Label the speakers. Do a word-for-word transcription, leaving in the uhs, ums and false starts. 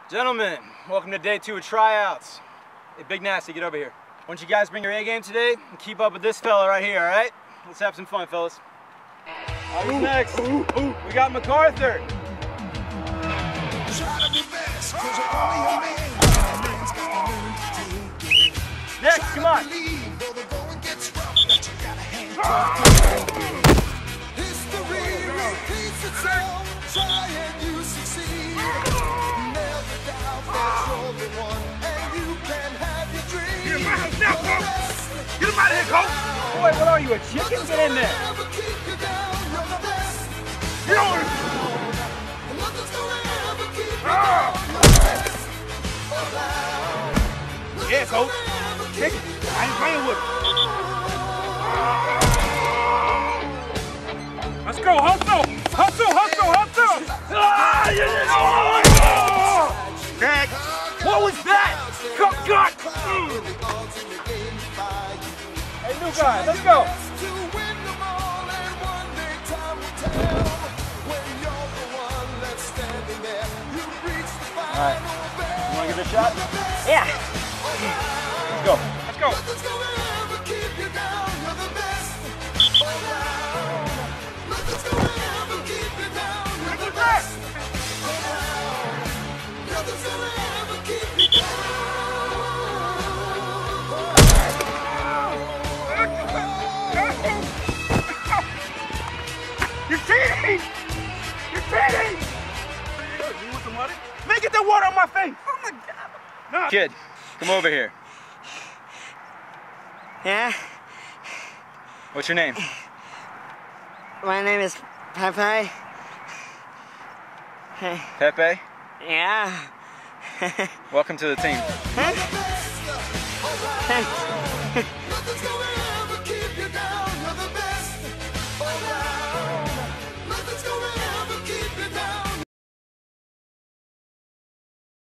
Speaker 1: Gentlemen, welcome to day two of tryouts. Hey, Big Nasty, get over here. Why don't you guys bring your A game today and keep up with this fella right here, all right? Let's have some fun, fellas. All right, who's next? Ooh, ooh. We got MacArthur. Next, come on.
Speaker 2: Get him out of here, coach!
Speaker 1: Boy, what are you, a chicken? Get in there!
Speaker 2: Get on him! Ah. Yeah, coach. Take it. I ain't playing with him. Let's go, hustle! Hustle, hustle, hustle! Ah, yeah. Back.
Speaker 1: What was that?
Speaker 2: Cut, cut!
Speaker 1: Hey, new guy, let's go! Alright, you wanna give it a shot?
Speaker 3: Yeah!
Speaker 1: Let's go.
Speaker 2: Let's go! You're cheating! You're cheating! You want some water? Man, get that water on my face! Oh my God! No.
Speaker 1: Kid, come over here.
Speaker 3: Yeah?
Speaker 1: What's your name?
Speaker 3: My name is Pepe. Hey.
Speaker 1: Pepe?
Speaker 3: Yeah.
Speaker 1: Welcome to the team.
Speaker 3: Huh?